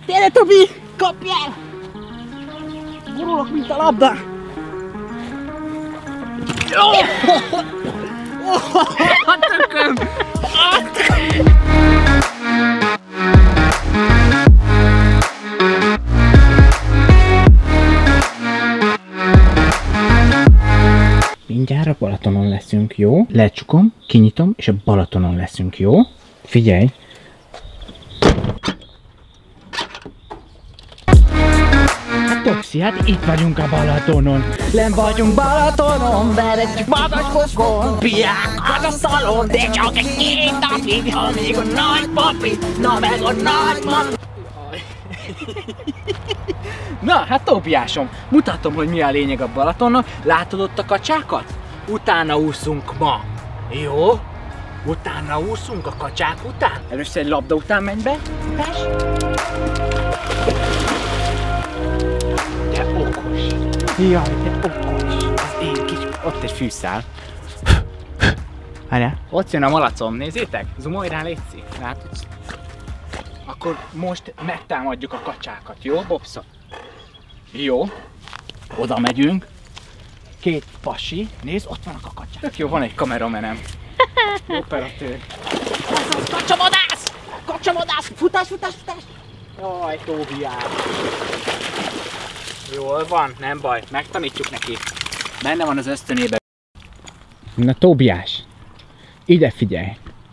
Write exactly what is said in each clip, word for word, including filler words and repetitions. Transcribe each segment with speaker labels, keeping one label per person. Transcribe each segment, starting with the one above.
Speaker 1: Gyere, Tobi! Kapjál! Gurulok, mint a labda! A tököm! Mindjárt a Balatonon leszünk, jó? Lecsukom, kinyitom, és a Balatonon leszünk, jó? Figyelj! Hát Topszi, hát itt vagyunk a Balatonon. Len vagyunk Balatonon, veretjük magasfokon. Piák az a szalon, de csak egy két napig, amíg a nagypapi, na meg a nagypapi. Na, hát Tobiásom, mutatom, hogy mi a lényeg a Balatonon. Látod ott a kacsákat? Utána úszunk ma. Jó? Utána úszunk a kacsák után. Először egy labda után menj be. Tess. De okos. Jaj, de okos. Az én kis... Ott egy fűszál. Várjál. Ott jön a malacom, nézzétek. Zoomolj rá, létszik. Látod? Akkor most megtámadjuk a kacsákat, jó, Bobsza? Jó. Oda megyünk. Két pasi. Nézd, ott vannak a kacsák. Tök jó, van egy kameramenem. Operatőr. Kacsavadász! Kacsavadász! Futás, futás, futás! Jaj, Tóbiás. Jól van, nem baj. Megtanítjuk neki. Benne van az ösztönében. Na, Tóbiás. Ide figyelj.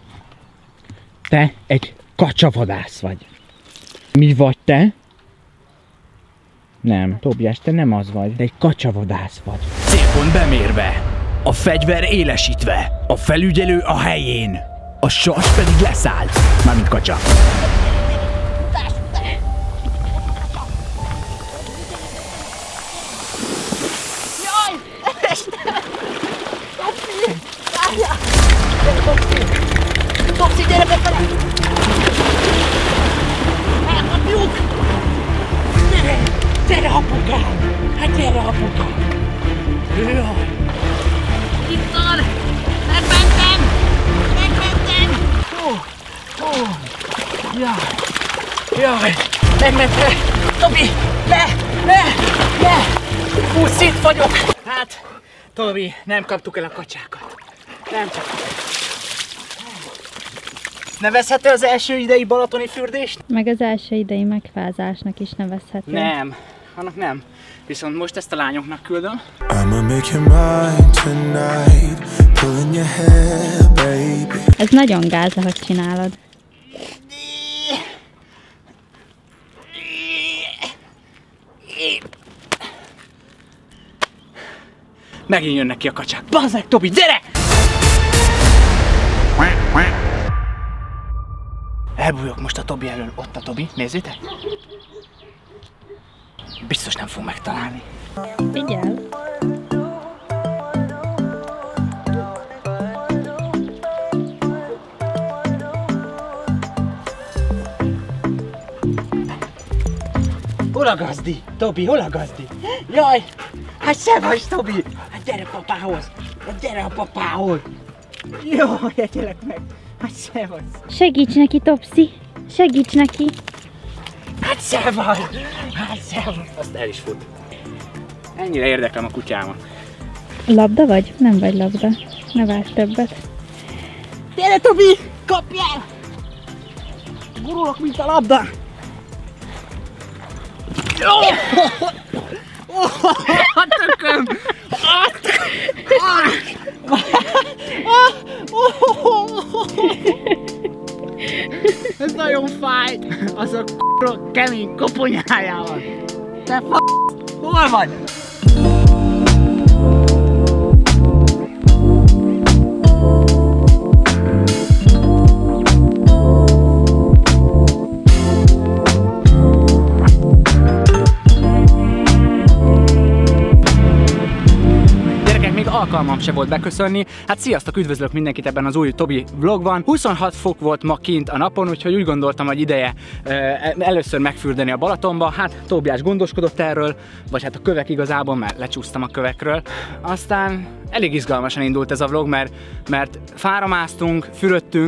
Speaker 1: Te egy kacsavadász vagy. Mi vagy te? Nem, Tóbiás, te nem az vagy, de egy kacsavadász vagy.
Speaker 2: Célpont bemérve, a fegyver élesítve, a felügyelő a helyén, a sas pedig leszállt, mármint kacsa.
Speaker 1: Jaj! Istenem! Topszi! Várjál! Topszi! Topszi, gyere befele! Elkapjuk! Gyere! Gyere, apukám! Hát gyere, apukám! Jaj! Itt van! Megmentem! Megmentem! Ó! Ó! Jaj! Jaj! Megmentem! Tobi! Le! Le! Le! Húsz, itt vagyok! Hát, Tobi, nem kaptuk el a kacsákat. Nem csak. Nevezhető az első idei balatoni fürdést?
Speaker 3: Meg az első idei megfázásnak is nevezhető.
Speaker 1: Nem, annak nem. Viszont most ezt a lányoknak küldöm.
Speaker 3: Ez nagyon gáz, ahogy csinálod.
Speaker 1: Megint jönnek ki a kacsák. Bazd meg, Tobi, gyere! Elbújok most a Tobi elől. Ott a Tobi, nézzétek! Biztos nem fog megtalálni.
Speaker 3: Figyel!
Speaker 1: Hol a gazdi? Tobi, hol a gazdi? Jaj! Hát szevasz, Tobi! Hát gyere papához! Hát gyere a papához! Jaj, egyelek meg! Hát szevasz!
Speaker 3: Segíts neki, Topszi! Segíts neki!
Speaker 1: Hát szevasz! Hát szevasz! Azt el is fut. Ennyire érdeklem a kutyámat.
Speaker 3: Labda vagy? Nem vagy labda. Ne várj többet.
Speaker 1: Gyere, Tobi! Kapjál! Gurulok, mint a labda! A tököm! Ez nagyon fáj! Az a k***ro kemény koponyájával! Te f***! Hol vagy? Alkalmam se volt beköszönni. Hát sziasztok, üdvözlök mindenkit ebben az új Tobi vlogban. huszonhat fok volt ma kint a napon, úgyhogy úgy gondoltam, hogy ideje e, először megfürdeni a Balatonba. Hát Tóbiás gondoskodott erről, vagy hát a kövek igazából, mert lecsúsztam a kövekről. Aztán elég izgalmasan indult ez a vlog, mert, mert fára másztunk, fürödtünk,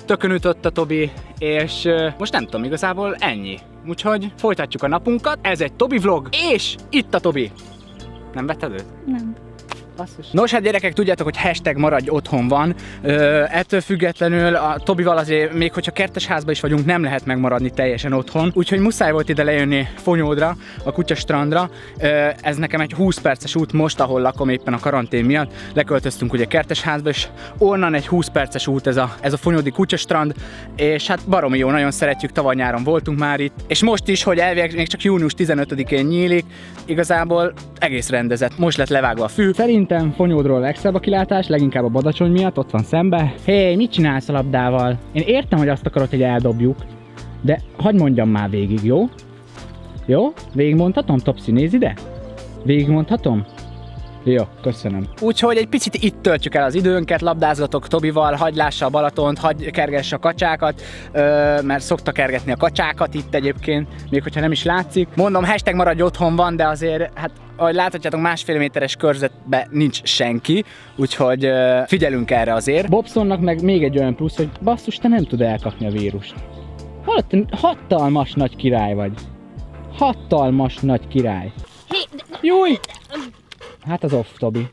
Speaker 1: tökön ütött a Tobi, és uh, most nem tudom, igazából ennyi. Úgyhogy folytatjuk a napunkat, ez egy Tobi vlog, és itt a Tobi. Nem vetted őt?
Speaker 3: Nem.
Speaker 1: Basszus. Nos, hát gyerekek, tudjátok, hogy hashtag maradj otthon van. Ö, ettől függetlenül a Tobival azért, még hogyha kertesházban is vagyunk, nem lehet megmaradni teljesen otthon. Úgyhogy muszáj volt ide lejönni Fonyódra, a kutyastrandra. Ö, ez nekem egy húsz perces út most, ahol lakom éppen a karantén miatt. Leköltöztünk ugye kertesházba, és onnan egy húsz perces út ez a, ez a Fonyódi kutyastrand. És hát baromi jó, nagyon szeretjük, tavaly nyáron voltunk már itt. És most is, hogy elvileg még csak június tizenötödikén nyílik, igazából egész rendezett. Most lett levágva a fű. Szerintem Fonyódról legszebb a kilátás, leginkább a Badacsony miatt, ott van szembe. Hé, hey, mit csinálsz a labdával? Én értem, hogy azt akarod, hogy eldobjuk, de hagyd mondjam már végig, jó? Jó? Végigmondhatom, Topsy, nézd ide? Végigmondhatom? Jó, köszönöm. Úgyhogy egy picit itt töltjük el az időnket, labdázgatok Tobival, hagyj lássa a Balatont, hagyj kergesse a kacsákat, ö, mert szokta kergetni a kacsákat itt egyébként, még hogyha nem is látszik. Mondom, hashtag maradj otthon van, de azért, hát ahogy láthatjátok, másfél méteres körzetben nincs senki, úgyhogy ö, figyelünk erre azért. Bobsonnak meg még egy olyan plusz, hogy basszus, te nem tud elkapni a vírust. Hallod, te hatalmas nagy király vagy. Hatalmas nagy király. Júj! Hát az off, Tobi.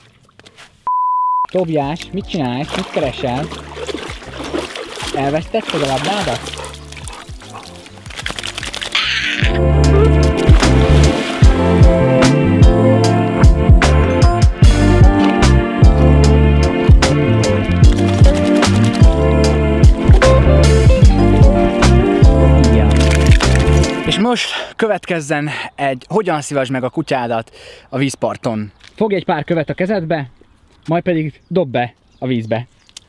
Speaker 1: Tobiás, mit csinálsz? Mit keresel? Elvesztetted a labdádat? Ja. És most következzen egy hogyan szívasd meg a kutyádat a vízparton. Fogj egy pár követ a kezedbe, majd pedig dobd be a vízbe.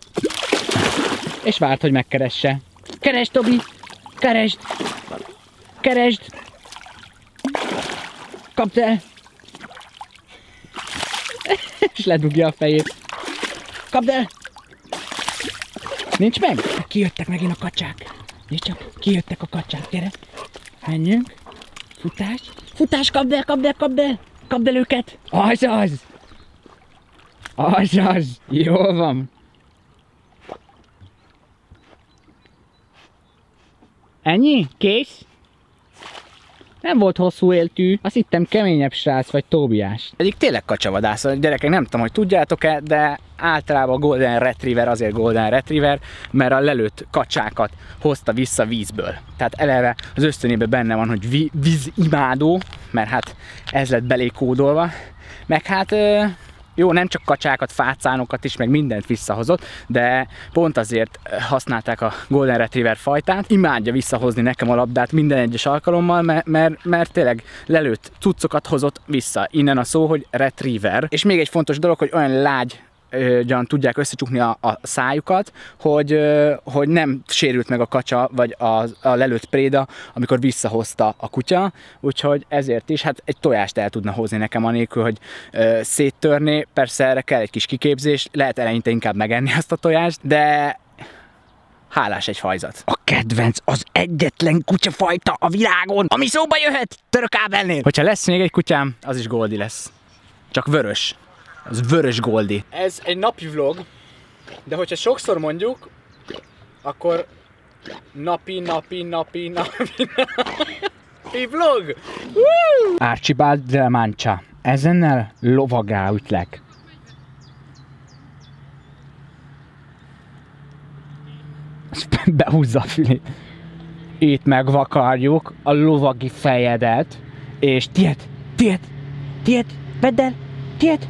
Speaker 1: És várd, hogy megkeresse. Keresd, Tobi! Keresd! Keresd! Kapd el! És ledugja a fejét. Kapd el! Nincs meg? Kijöttek megint a kacsák. Nézd csak, kijöttek a kacsák, gyere! Menjünk! Futás! Futás, kapd el, kapd el, kapd el! Kapd el őket! Az az! Az az! Jól van! Ennyi? Kész? Nem volt hosszú éltű, azt hittem keményebb srác vagy Tóbiás. Egyik tényleg kacsavadász, gyerekek, nem tudom, hogy tudjátok-e, de általában a Golden Retriever azért Golden Retriever, mert a lelőtt kacsákat hozta vissza vízből. Tehát eleve az ösztönében benne van, hogy vízimádó, mert hát ez lett belékódolva. Meg hát jó, nem csak kacsákat, fácánokat is, meg mindent visszahozott, de pont azért használták a Golden Retriever fajtát. Imádja visszahozni nekem a labdát minden egyes alkalommal, mert, mert, mert tényleg lelőtt cuccokat hozott vissza. Innen a szó, hogy Retriever. És még egy fontos dolog, hogy olyan lágy gyan tudják összecsukni a, a szájukat, hogy, hogy nem sérült meg a kacsa, vagy a, a lelőtt préda, amikor visszahozta a kutya, úgyhogy ezért is, hát egy tojást el tudna hozni nekem anélkül, hogy ö, széttörné, persze erre kell egy kis kiképzés, lehet eleinte inkább megenni azt a tojást, de hálás egy fajzat. A kedvenc az egyetlen kutyafajta a világon, ami szóba jöhet törökábelnél. Hogyha lesz még egy kutyám, az is Goldi lesz. Csak vörös. Az vörös Goldi. Ez egy napi vlog, de hogyha sokszor mondjuk, akkor napi, napi, napi, napi, napi vlog. Woo! Archibald de la Mancha. Ezennel lovagá ütlek. Behúzza a fülét. Itt megvakarjuk a lovagi fejedet, és tiéd, tiéd, tiéd, vedd el, tiéd.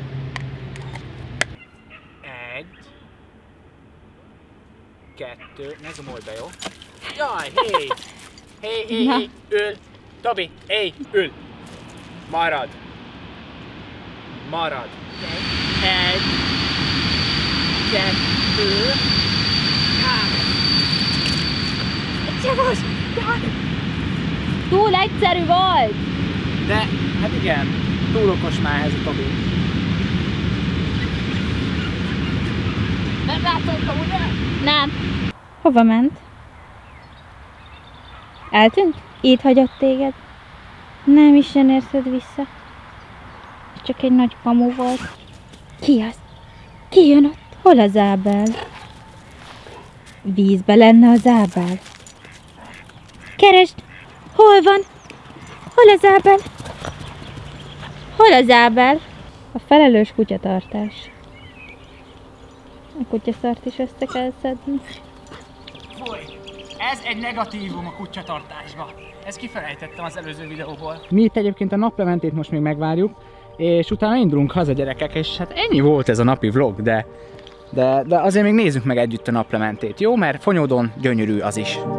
Speaker 1: Kettő, ne zomolj be, jó? Jaj, hé! Hé, hé, hé, ül! Tobi, hé, ül! Marad! Marad! Egy, kettő, három! Csavos!
Speaker 3: Túl egyszerű volt!
Speaker 1: De, hát igen, túl okos már ez a Tobi. Nem látszottam, ugye?
Speaker 3: Nem. Hova ment? Eltűnt? Itt hagyott téged? Nem is jön érzed vissza. Csak egy nagy kamu volt. Ki az? Ki jön ott? Hol az Ábel? Vízbe lenne az ábel. Keresd! Hol van? Hol az ábel? Hol az ábel? A felelős kutyatartás. A kutyaszart is össze kell szedni.
Speaker 1: Foly! Ez egy negatívum a kutyatartásba. Ezt kifelejtettem az előző videóból. Mi itt egyébként a naplementét most még megvárjuk, és utána indulunk haza, gyerekek, és hát ennyi volt ez a napi vlog, de, de, de azért még nézzük meg együtt a naplementét, jó? Mert Fonyódon gyönyörű az is.